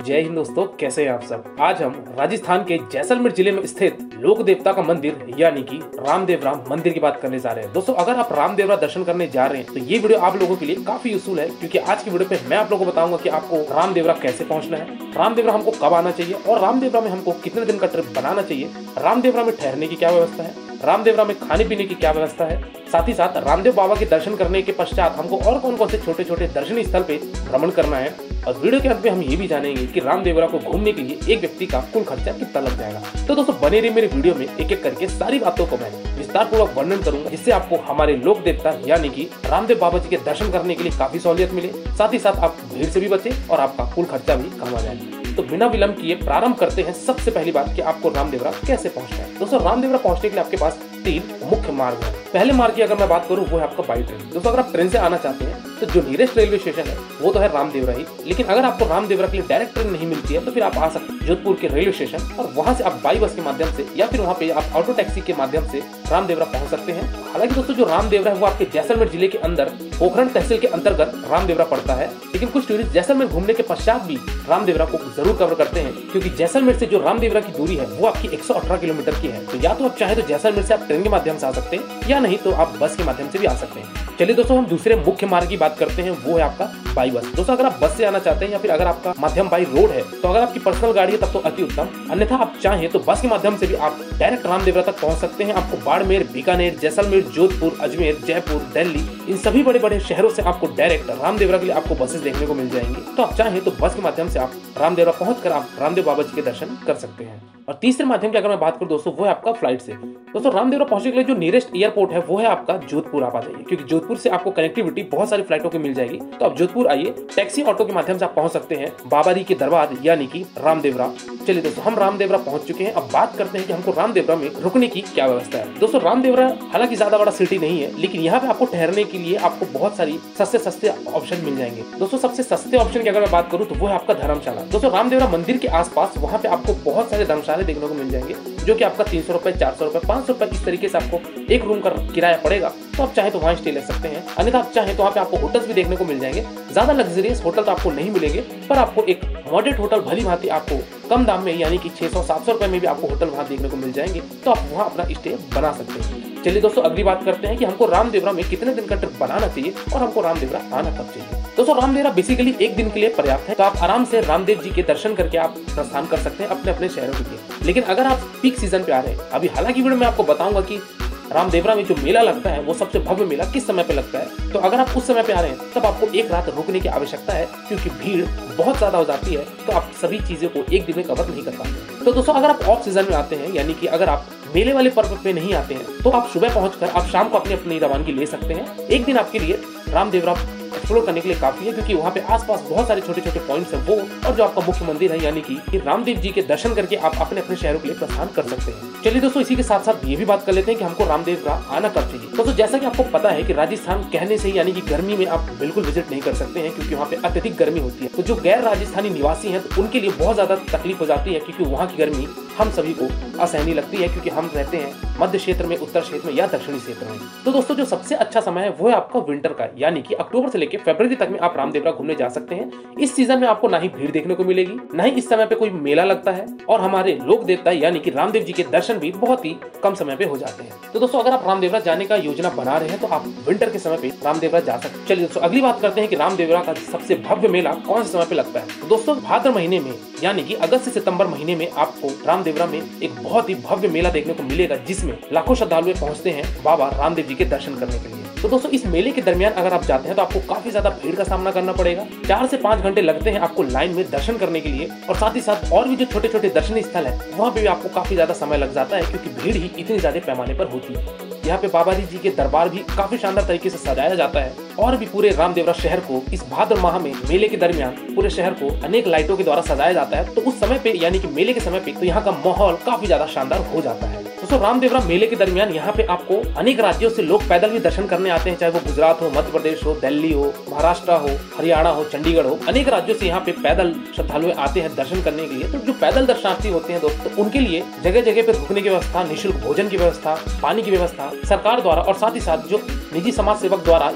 जय हिंद दोस्तों, कैसे हैं आप सब। आज हम राजस्थान के जैसलमेर जिले में स्थित लोक देवता का मंदिर यानी कि रामदेवरा मंदिर की बात करने जा रहे हैं। दोस्तों अगर आप रामदेवरा दर्शन करने जा रहे हैं तो ये वीडियो आप लोगों के लिए काफी यूजफुल है, क्योंकि आज की वीडियो पे मैं आप लोगों को बताऊंगा कि आपको रामदेवरा कैसे पहुंचना है, रामदेवरा हमको कब आना चाहिए और रामदेवरा में हमको कितने दिन का ट्रिप बनाना चाहिए, रामदेवरा में ठहरने की क्या व्यवस्था है, रामदेवरा में खाने पीने की क्या व्यवस्था है, साथ ही साथ रामदेव बाबा के दर्शन करने के पश्चात हमको और कौन कौन से छोटे छोटे दर्शनीय स्थल पे भ्रमण करना है। और वीडियो के अंत में हम ये भी जानेंगे कि रामदेवरा को घूमने के लिए एक व्यक्ति का कुल खर्चा कितना लग जाएगा। तो दोस्तों बने रहिए मेरे वीडियो में, एक एक करके सारी बातों को मैं विस्तार पूर्वक वर्णन करूंगा, जिससे आपको हमारे लोक देवता यानी कि रामदेव बाबा जी के दर्शन करने के लिए काफी सहूलियत मिले, साथ ही साथ आप भीड़ से भी बचे और आपका कुल खर्चा भी कम आ जाए। तो बिना विलंब किए प्रारंभ करते हैं। सबसे पहली बात कि आपको रामदेवरा कैसे पहुंचना है। दोस्तों रामदेवरा पहुंचने के लिए आपके पास 3 मुख्य मार्ग है। पहले मार्ग की अगर मैं बात करूं वो है आपका बाई ट्रेन। दोस्तों अगर आप ट्रेन से आना चाहते हैं तो जो नियरेस्ट रेलवे स्टेशन है वो तो है रामदेवरा ही, लेकिन अगर आपको रामदेवरा के लिए डायरेक्ट ट्रेन नहीं मिलती है तो फिर आप आ सकते हैं जोधपुर के रेलवे स्टेशन और वहां से आप बाई बस के माध्यम से या फिर वहां पे आप ऑटो टैक्सी के माध्यम से रामदेवरा पहुंच सकते हैं। हालांकि दोस्तों जो रामदेवरा है वो आपके जैसलमेर जिले के अंदर पोखरण तहसील के अंतर्गत रामदेवरा पड़ता है, लेकिन कुछ टूरिस्ट जैसलमेर घूमने के पश्चात भी रामदेवरा को जरूर कवर करते हैं, क्योंकि जैसलमेर से जो रामदेवरा की दूरी है वो आपकी 118 किलोमीटर की है। तो या तो आप चाहे तो जैसलमेर से आप ट्रेन के माध्यम से आ सकते हैं या नहीं तो आप बस के माध्यम से भी आ सकते हैं। चलिए दोस्तों हम दूसरे मुख्य मार्ग की बात करते हैं, वो है आपका बाई बस। दोस्तों अगर आप बस से आना चाहते हैं या फिर अगर आपका माध्यम बाई रोड है तो अगर आपकी पर्सनल गाड़ी है तब तो अति उत्तम, अन्यथा आप चाहें तो बस के माध्यम से भी आप डायरेक्ट रामदेवरा तक पहुंच सकते हैं। आपको बाड़मेर, बीकानेर, जैसलमेर, जोधपुर, अजमेर, जयपुर, दिल्ली इन सभी बड़े बड़े शहरों से आपको डायरेक्ट रामदेवरा के लिए आपको बसेस देखने को मिल जाएंगे। तो आप चाहें तो बस के माध्यम से आप रामदेवरा पहुंचकर आप रामदेव बाबा जी के दर्शन कर सकते हैं। और तीसरे माध्यम की अगर मैं बात करूं दोस्तों वो है आपका फ्लाइट से। दोस्तों रामदेवरा पहुंचने के लिए जो नियरेस्ट एयरपोर्ट है वो है आपका जोधपुर। आप आ जाइए, क्योंकि जोधपुर से आपको कनेक्टिविटी बहुत सारी फ्लाइटों की मिल जाएगी। तो आप जोधपुर आइए, टैक्सी ऑटो के माध्यम से आप पहुंच सकते हैं बाबारी के दरबार यानी कि रामदेवरा। चलिए दोस्तों हम रामदेवरा पहुंच चुके हैं। अब बात करते हैं कि हमको रामदेवरा में रुकने की क्या व्यवस्था है। दोस्तों रामदेवरा हालांकि ज्यादा बड़ा सिटी नहीं है, लेकिन यहाँ पे आपको ठहरने के लिए आपको बहुत सारी सस्ते ऑप्शन मिल जाएंगे। दोस्तों सबसे सस्ते ऑप्शन की अगर मैं बात करूँ तो वो है आपका धर्मशाला। दोस्तों रामदेवरा मंदिर के आसपास वहाँ पे आपको बहुत सारे धर्मशाला देखने को मिल जाएंगे, जो कि आपका 300 रुपए, 400 रुपए, 500 रुपए इस तरीके से आपको एक रूम का किराया पड़ेगा। तो आप चाहे तो वहाँ स्टे ले सकते हैं, अन्यथा आप चाहे तो वहाँ पे आपको होटल्स भी देखने को मिल जाएंगे। ज्यादा लग्जरियस होटल तो आपको नहीं मिलेंगे, पर आपको एक मॉडरेट होटल भली भांति आपको कम दाम में यानी कि 600-700 रुपए में भी आपको होटल वहाँ देखने को मिल जाएंगे। तो आप वहाँ अपना स्टे बना सकते हैं। चलिए दोस्तों अगली बात करते हैं कि हमको रामदेवरा में कितने दिन का ट्रिप बनाना चाहिए और हमको रामदेवरा आना कब चाहिए। दोस्तों रामदेवरा बेसिकली एक दिन के लिए पर्याप्त है, तो आप आराम से रामदेव जी के दर्शन करके आप प्रस्थान कर सकते हैं अपने अपने शहरों के लिए। लेकिन अगर आप पीक सीजन पे आ रहे हैं, अभी हालांकि वीडियो में आपको बताऊंगा कि रामदेवरा में जो मेला लगता है वो सबसे भव्य मेला किस समय पे लगता है, तो अगर आप उस समय पे आ रहे हैं तब आपको एक रात रुकने की आवश्यकता है, क्योंकि भीड़ बहुत ज्यादा हो जाती है। तो आप सभी चीजों को एक दिन में कवर नहीं कर पाते। तो दोस्तों अगर आप ऑफ सीजन में आते हैं यानी कि अगर आप मेले वाले पर्व पे नहीं आते हैं तो आप सुबह पहुंचकर आप शाम को अपनी रवानगी ले सकते हैं। एक दिन आपके लिए रामदेवरा एक्सप्लोर करने के लिए काफी है, क्योंकि वहाँ पे आसपास बहुत सारे छोटे छोटे पॉइंट्स हैं वो, और जो आपका मुख्य मंदिर है यानी कि रामदेव जी के दर्शन करके आप अपने अपने शहरों के लिए प्रस्थान कर सकते हैं। चलिए दोस्तों इसी के साथ साथ ये भी बात कर लेते हैं कि हमको रामदेवरा आना कब चाहिए। दोस्तों जैसा कि आपको पता है कि राजस्थान कहने से यानी कि गर्मी में आप बिल्कुल विजिट नहीं कर सकते हैं, क्योंकि वहाँ पे अत्यधिक गर्मी होती है। तो जो गैर राजस्थानी निवासी हैं तो उनके लिए बहुत ज्यादा तकलीफ हो जाती है, क्योंकि वहाँ की गर्मी हम सभी को असहनीय लगती है, क्योंकि हम रहते हैं मध्य क्षेत्र में, उत्तर क्षेत्र में या दक्षिणी क्षेत्र में। तो दोस्तों जो सबसे अच्छा समय है वो है आपका विंटर का, यानी कि अक्टूबर से लेकर फरवरी तक में आप रामदेवरा घूमने जा सकते हैं। इस सीजन में आपको ना ही भीड़ देखने को मिलेगी, ना ही इस समय पे कोई मेला लगता है, और हमारे लोक देवता यानी कि रामदेव जी के दर्शन भी बहुत ही कम समय पे हो जाते हैं। तो दोस्तों अगर आप रामदेवरा जाने का योजना बना रहे हैं तो आप विंटर के समय पे रामदेवरा जा सकते हैं। चलिए दोस्तों अगली बात करते हैं कि रामदेवरा का सबसे भव्य मेला कौन से समय पे लगता है। तो दोस्तों भाद्र महीने में यानी कि अगस्त से सितंबर महीने में आपको रामदेवरा में एक बहुत ही भव्य मेला देखने को मिलेगा, जिसमें लाखों श्रद्धालु पहुंचते हैं बाबा रामदेव जी के दर्शन करने के लिए। तो दोस्तों इस मेले के दरमियान अगर आप जाते हैं तो आपको काफी ज्यादा भीड़ का सामना करना पड़ेगा। 4 से 5 घंटे लगते हैं आपको लाइन में दर्शन करने के लिए, और साथ ही साथ और भी जो छोटे छोटे दर्शनीय स्थल है वहाँ पे भी आपको काफी ज्यादा समय लग जाता है, क्योंकि भीड़ ही इतनी ज्यादा पैमाने पर होती है। यहाँ पे बाबारी जी के दरबार भी काफी शानदार तरीके से सजाया जाता है, और भी पूरे रामदेवरा शहर को इस भाद्र माह में मेले के दरमियान पूरे शहर को अनेक लाइटों के द्वारा सजाया जाता है। तो उस समय पे यानी कि मेले के समय पे तो यहाँ का माहौल काफी ज्यादा शानदार हो जाता है। दोस्तों रामदेवरा मेले के दरमियान यहाँ पे आपको अनेक राज्यों से लोग पैदल भी दर्शन करने आते हैं, चाहे वो गुजरात हो, मध्य प्रदेश हो, दिल्ली हो, महाराष्ट्र हो, हरियाणा हो, चंडीगढ़ हो, अनेक राज्यों से यहाँ पे पैदल श्रद्धालु आते हैं दर्शन करने के लिए। तो जो पैदल दर्शनार्थी होते हैं दोस्तों, उनके लिए जगह जगह पे रुकने की व्यवस्था, निःशुल्क भोजन की व्यवस्था, पानी की व्यवस्था सरकार द्वारा और साथ ही साथ जो निजी समाज सेवक द्वारा ये सारी चीजें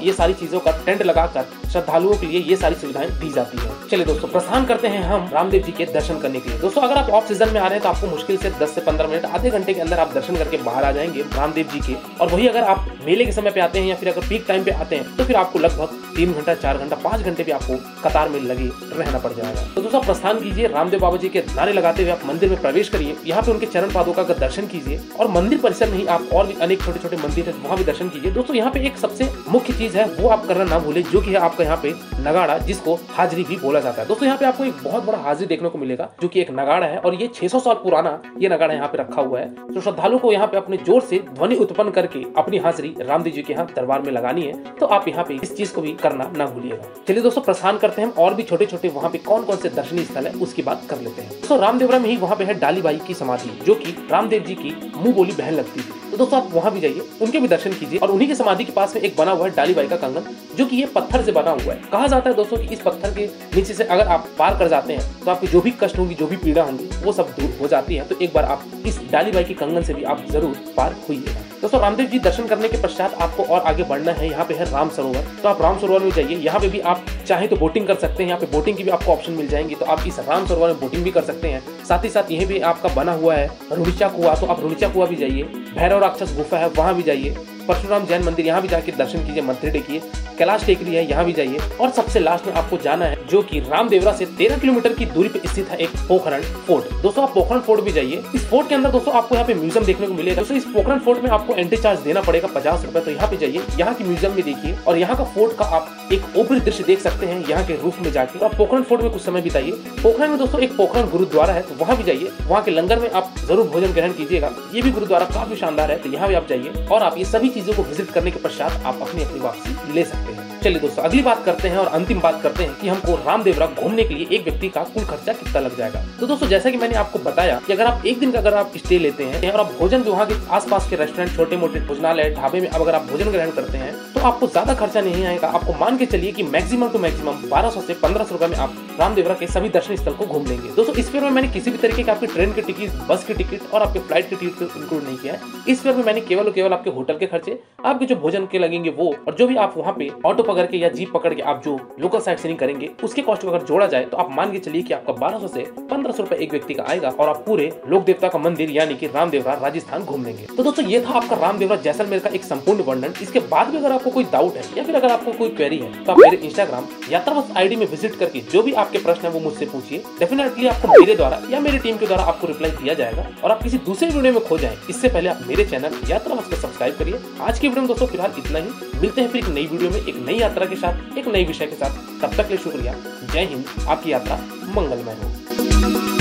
चीजों का टेंट लगाकर श्रद्धालुओं के लिए ये सारी सुविधाएं दी जाती है। चलिए दोस्तों, प्रस्थान करते हैं हम रामदेव जी के दर्शन करने के लिए। दोस्तों, अगर आप ऑफ सीजन में आ रहे हैं तो आपको मुश्किल से 10 से 15 मिनट, आधे घंटे के अंदर आप दर्शन करके बाहर आ जाएंगे रामदेव जी के। और वही अगर आप मेले के समय पे आते हैं या फिर अगर पीक टाइम पे आते हैं तो फिर आपको लगभग 3 घंटा, 4 घंटा, 5 घंटे भी आपको कतार में लगे रहना पड़ जाएगा। तो दोस्तों, प्रस्थान कीजिए, रामदेव बाबा जी के नारे लगाते हुए आप मंदिर में प्रवेश करिए, यहाँ पे उनके चरण पादुका का दर्शन कीजिए और मंदिर परिसर में ही आप और भी अनेक छोटे छोटे मंदिर है वहाँ भी दर्शन कीजिए। दोस्तों, यहाँ पे एक सबसे मुख्य चीज है वो आप करना ना भूले, जो कि है आपका यहाँ पे नगाड़ा, जिसको हाजिरी भी बोला जाता है। दोस्तों, यहाँ पे आपको एक बहुत बड़ा हाजिरी देखने को मिलेगा, जो कि एक नगाड़ा है और ये 600 साल पुराना ये नगाड़ा यहाँ पे रखा हुआ है। तो श्रद्धालु को यहाँ पे अपने जोर से ध्वनि उत्पन्न करके अपनी हाजिरी रामदेव जी के यहाँ दरबार में लगानी है, तो आप यहाँ पे इस चीज को भी करना ना भूलिएगा। चलिए दोस्तों, प्रस्थान करते हैं और भी छोटे छोटे वहाँ पे कौन कौन से दर्शनीय स्थल है उसकी बात कर लेते हैं। दोस्तों, रामदेवरा में ही वहाँ पे है डालीबाई की समाधि, जो की रामदेव जी की मुंह बोली बहन लगती थी। तो दोस्तों, आप वहाँ भी जाइए, उनके भी दर्शन कीजिए और उन्हीं की समाधि के पास में एक बना हुआ है डालीबाई का कंगन, जो कि ये पत्थर से बना हुआ है। कहा जाता है दोस्तों कि इस पत्थर के नीचे से अगर आप पार कर जाते हैं तो आपकी जो भी कष्ट होंगी, जो भी पीड़ा होंगी, वो सब दूर हो जाती है। तो एक बार आप इस डालीबाई के कंगन से भी आप जरूर पार होइएगा। दोस्तों, रामदेव जी दर्शन करने के पश्चात आपको और आगे बढ़ना है। यहाँ पे है राम सरोवर, तो आप राम सरोवर में जाइए। यहाँ पे भी आप चाहे तो बोटिंग कर सकते हैं, यहाँ पे बोटिंग की भी आपको ऑप्शन मिल जाएंगी, तो आप इस राम सरोवर में बोटिंग भी कर सकते हैं। साथ ही साथ यही भी आपका बना हुआ है रुड़ीचा कुआं, तो आप रुड़ीचा कुआं भी जाइए। भैरव राक्षस गुफा है, वहाँ भी जाइए। परशुराम जैन मंदिर, यहाँ भी जाके दर्शन कीजिए, मंदिर टेकिए। कैलाश टेकरी है, यहाँ भी जाइए। और सबसे लास्ट में आपको जाना है, जो कि रामदेवरा से 13 किलोमीटर की दूरी पे स्थित है एक पोखरण फोर्ट। दोस्तों, आप पोखरण फोर्ट भी जाइए। इस फोर्ट के अंदर दोस्तों आपको यहाँ पे म्यूजियम देखने को मिलेगा। दोस्तों, इस पोखरण फोर्ट में आपको एंट्री चार्ज देना पड़ेगा 50 रुपए। तो यहाँ पे जाइए, यहाँ की म्यूजियम में देखिए और यहाँ का फोर्ट का आप एक ऊपरी दृश्य देख सकते हैं यहाँ के रूफ में जाके। तो आप पोखरण फोर्ट में कुछ समय बिताइए। पोखरण में दोस्तों एक पोखरण गुरुद्वारा है, तो वहाँ भी जाइए। वहाँ के लंगर में आप जरूर भोजन ग्रहण कीजिएगा। ये भी गुरुद्वारा काफी शानदार है, तो यहाँ भी आप जाइए और आप ये सभी चीजों को विजिट करने के पश्चात आप अपनी अपनी वापसी ले सकते हैं। चलिए दोस्तों, अगली बात करते हैं और अंतिम बात करते हैं कि हमको रामदेवरा घूमने के लिए एक व्यक्ति का कुल खर्चा कितना लग जाएगा। तो दोस्तों, जैसा कि मैंने आपको बताया कि अगर आप एक दिन का अगर आप स्टे लेते हैं और आप भोजन वहाँ के आसपास के रेस्टोरेंट, छोटे मोटे भोजनालय, ढाबे में अगर आप भोजन ग्रहण करते हैं तो आपको ज्यादा खर्चा नहीं आएगा। आपको मान के चलिए कि मैक्सिमम टू मैक्सिमम 1200 से 1500 रुपए में आप रामदेवरा के सभी दर्शनीय स्थल को घूम लेंगे। दोस्तों, इस फेयर में मैंने किसी भी तरीके के आपकी ट्रेन की टिकट, बस की टिकट और आपके फ्लाइट की टिकट को इंक्लूड नहीं किया है। इस फेयर में मैंने केवल और केवल आपके होटल के खर्चे, आपके जो भोजन के लगेंगे वो, और जो भी आप वहाँ पे ऑटो पकड़ के या जीप पकड़ के आप जो लोकल साइट सीइंग करेंगे उसके कॉस्ट को अगर जोड़ा जाए तो आप मान के चलिए कि आपका 1200 से 1500 रुपए एक व्यक्ति का आएगा और आप पूरे लोक देवता का मंदिर यानी कि रामदेवरा राजस्थान घूम लेंगे। तो दोस्तों, ये था आपका रामदेवरा जैसलमेर का एक संपूर्ण वर्णन। इसके बाद भी अगर आपको कोई डाउट है या फिर अगर आपको कोई क्वेरी है तो आप मेरे इंस्टाग्राम यात्रावश आईडी में विजिट करके जो भी आपके प्रश्न है वो मुझसे पूछिए। डेफिनेटली आपको मेरे द्वारा या मेरी टीम के द्वारा आपको रिप्लाई दिया जाएगा। और आप किसी दूसरे वीडियो में खो जाएं इससे पहले आप मेरे चैनल यात्रावश को सब्सक्राइब करिए। आज की वीडियो में दोस्तों फिलहाल इतना ही। मिलते हैं फिर एक नई वीडियो में एक नई यात्रा के साथ, एक नई विषय के साथ। तब तक के लिए शुक्रिया। जय हिंद। आपकी यात्रा मंगलमय हो।